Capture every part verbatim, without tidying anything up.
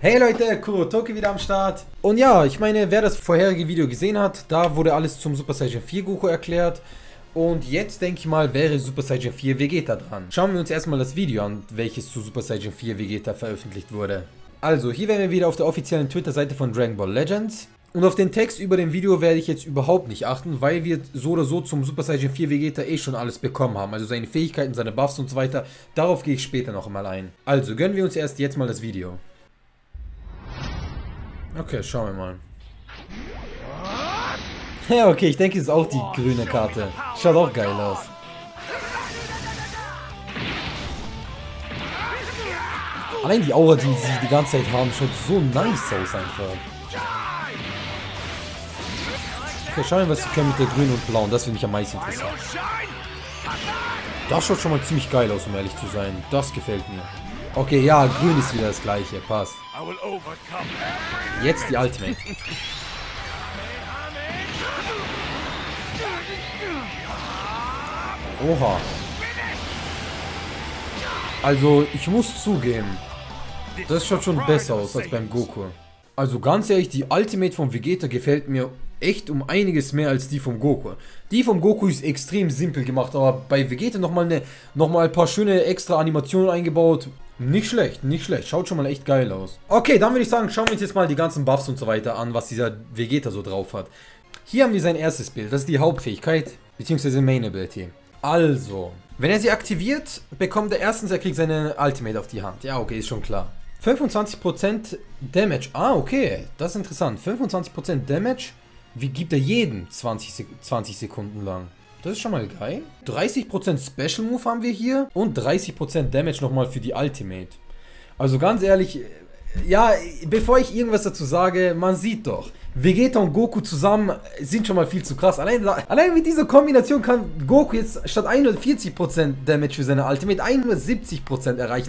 Hey Leute, Kurotoki wieder am Start. Und ja, ich meine, wer das vorherige Video gesehen hat, da wurde alles zum Super Saiyan vier Goku erklärt. Und jetzt denke ich mal, wäre Super Saiyan vier Vegeta dran. Schauen wir uns erstmal das Video an, welches zu Super Saiyan vier Vegeta veröffentlicht wurde. Also, hier wären wir wieder auf der offiziellen Twitter-Seite von Dragon Ball Legends. Und auf den Text über dem Video werde ich jetzt überhaupt nicht achten, weil wir so oder so zum Super Saiyan vier Vegeta eh schon alles bekommen haben. Also seine Fähigkeiten, seine Buffs und so weiter. Darauf gehe ich später noch einmal ein. Also, gönnen wir uns erst jetzt mal das Video. Okay, schauen wir mal. Ja, okay, ich denke, es ist auch die grüne Karte. Schaut auch geil aus. Allein die Aura, die sie die ganze Zeit haben, schaut so nice aus einfach. Okay, schauen wir, was sie können mit der grünen und blauen. Das finde ich am meisten interessant. Das schaut schon mal ziemlich geil aus, um ehrlich zu sein. Das gefällt mir. Okay, ja, grün ist wieder das gleiche. Passt. Jetzt die Ultimate. Oha. Also, ich muss zugeben, das schaut schon besser aus als beim Goku. Also ganz ehrlich, die Ultimate vom Vegeta gefällt mir echt um einiges mehr als die vom Goku. Die vom Goku ist extrem simpel gemacht, aber bei Vegeta nochmal eine, noch mal ein paar schöne extra Animationen eingebaut. Nicht schlecht, nicht schlecht. Schaut schon mal echt geil aus. Okay, dann würde ich sagen, schauen wir uns jetzt mal die ganzen Buffs und so weiter an, was dieser Vegeta so drauf hat. Hier haben wir sein erstes Bild. Das ist die Hauptfähigkeit, beziehungsweise Main Ability. Also, wenn er sie aktiviert, bekommt er erstens, er kriegt seine Ultimate auf die Hand. Ja, okay, ist schon klar. fünfundzwanzig Prozent Damage. Ah, okay, das ist interessant. fünfundzwanzig Prozent Damage, wie gibt er jeden zwanzig, zwanzig Sekunden lang. Das ist schon mal geil. dreißig Prozent Special Move haben wir hier und dreißig Prozent Damage nochmal für die Ultimate. Also ganz ehrlich, ja, bevor ich irgendwas dazu sage, man sieht doch, Vegeta und Goku zusammen sind schon mal viel zu krass. Allein, allein mit dieser Kombination kann Goku jetzt statt hundertvierzig Prozent Damage für seine Ultimate hundertsiebzig Prozent erreichen.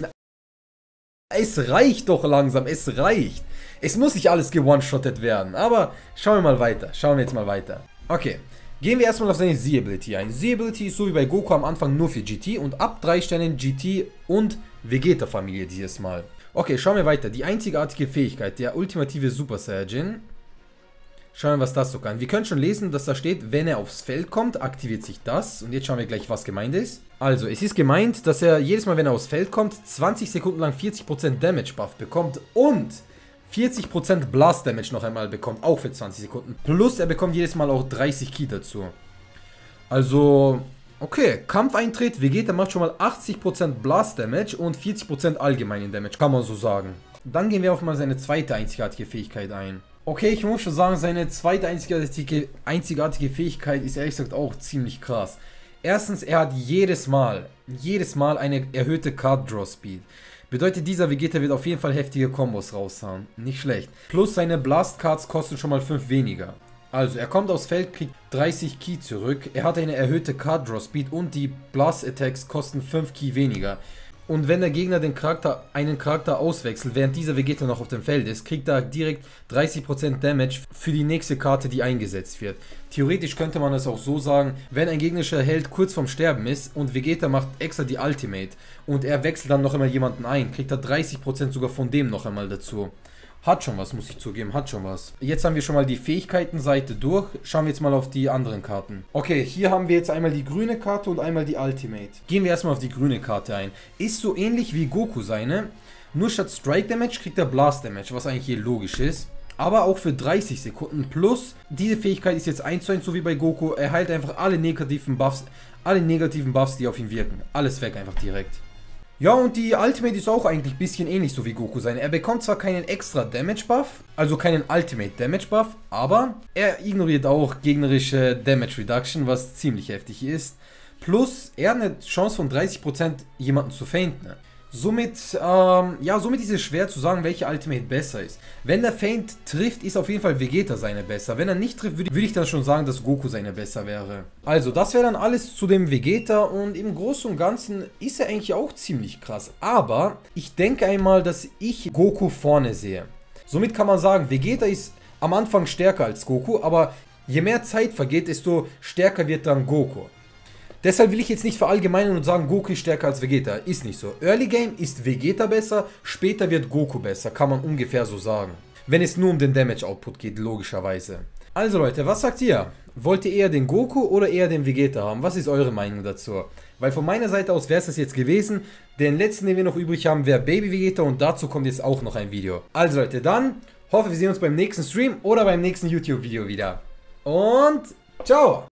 Es reicht doch langsam, es reicht. Es muss nicht alles ge-one-shottet werden, aber schauen wir mal weiter. Schauen wir jetzt mal weiter. Okay. Gehen wir erstmal auf seine Z-Ability ein. Z-Ability ist so wie bei Goku am Anfang nur für G T und ab drei Sternen G T und Vegeta-Familie dieses Mal. Okay, schauen wir weiter. Die einzigartige Fähigkeit, der ultimative Super Saiyajin. Schauen wir, was das so kann. Wir können schon lesen, dass da steht, wenn er aufs Feld kommt, aktiviert sich das. Und jetzt schauen wir gleich, was gemeint ist. Also, es ist gemeint, dass er jedes Mal, wenn er aufs Feld kommt, zwanzig Sekunden lang vierzig Prozent Damage Buff bekommt und vierzig Prozent Blast Damage noch einmal bekommt, auch für zwanzig Sekunden. Plus er bekommt jedes Mal auch dreißig Ki dazu. Also, okay, Kampfeintritt, Vegeta macht schon mal achtzig Prozent Blast Damage und vierzig Prozent allgemeinen Damage, kann man so sagen. Dann gehen wir auf mal seine zweite einzigartige Fähigkeit ein. Okay, ich muss schon sagen, seine zweite einzigartige, einzigartige Fähigkeit ist ehrlich gesagt auch ziemlich krass. Erstens, er hat jedes Mal, jedes Mal eine erhöhte Card Draw Speed. Bedeutet, dieser Vegeta wird auf jeden Fall heftige Kombos raushauen. Nicht schlecht. Plus seine Blast Cards kosten schon mal fünf weniger. Also, er kommt aufs Feld, kriegt dreißig Ki zurück. Er hat eine erhöhte Card Draw Speed und die Blast Attacks kosten fünf Ki weniger. Und wenn der Gegner den Charakter, einen Charakter auswechselt, während dieser Vegeta noch auf dem Feld ist, kriegt er direkt dreißig Prozent Damage für die nächste Karte, die eingesetzt wird. Theoretisch könnte man es auch so sagen, wenn ein gegnerischer Held kurz vorm Sterben ist und Vegeta macht extra die Ultimate und er wechselt dann noch einmal jemanden ein, kriegt er dreißig Prozent sogar von dem noch einmal dazu. Hat schon was, muss ich zugeben, hat schon was. Jetzt haben wir schon mal die Fähigkeitenseite durch. Schauen wir jetzt mal auf die anderen Karten. Okay, hier haben wir jetzt einmal die grüne Karte und einmal die Ultimate. Gehen wir erstmal auf die grüne Karte ein. Ist so ähnlich wie Goku seine. Nur statt Strike Damage kriegt er Blast Damage, was eigentlich hier logisch ist. Aber auch für dreißig Sekunden. Plus, diese Fähigkeit ist jetzt eins zu eins so wie bei Goku. Er heilt einfach alle negativen Buffs, alle negativen Buffs, die auf ihn wirken. Alles weg einfach direkt. Ja, und die Ultimate ist auch eigentlich ein bisschen ähnlich so wie Goku seine. Er bekommt zwar keinen extra Damage Buff, also keinen Ultimate Damage Buff, aber er ignoriert auch gegnerische Damage Reduction, was ziemlich heftig ist. Plus, er hat eine Chance von dreißig Prozent jemanden zu feinten. Somit, ähm, ja, somit ist es schwer zu sagen, welche Ultimate besser ist. Wenn der Feint trifft, ist auf jeden Fall Vegeta seine besser. Wenn er nicht trifft, würde ich dann schon sagen, dass Goku seine besser wäre. Also, das wäre dann alles zu dem Vegeta und im Großen und Ganzen ist er eigentlich auch ziemlich krass. Aber ich denke einmal, dass ich Goku vorne sehe. Somit kann man sagen, Vegeta ist am Anfang stärker als Goku, aber je mehr Zeit vergeht, desto stärker wird dann Goku. Deshalb will ich jetzt nicht verallgemeinern und sagen, Goku ist stärker als Vegeta. Ist nicht so. Early Game ist Vegeta besser, später wird Goku besser. Kann man ungefähr so sagen. Wenn es nur um den Damage Output geht, logischerweise. Also Leute, was sagt ihr? Wollt ihr eher den Goku oder eher den Vegeta haben? Was ist eure Meinung dazu? Weil von meiner Seite aus wäre es das jetzt gewesen. Den letzten, den wir noch übrig haben, wäre Baby Vegeta und dazu kommt jetzt auch noch ein Video. Also Leute, dann hoffe, wir sehen uns beim nächsten Stream oder beim nächsten YouTube-Video wieder. Und ciao!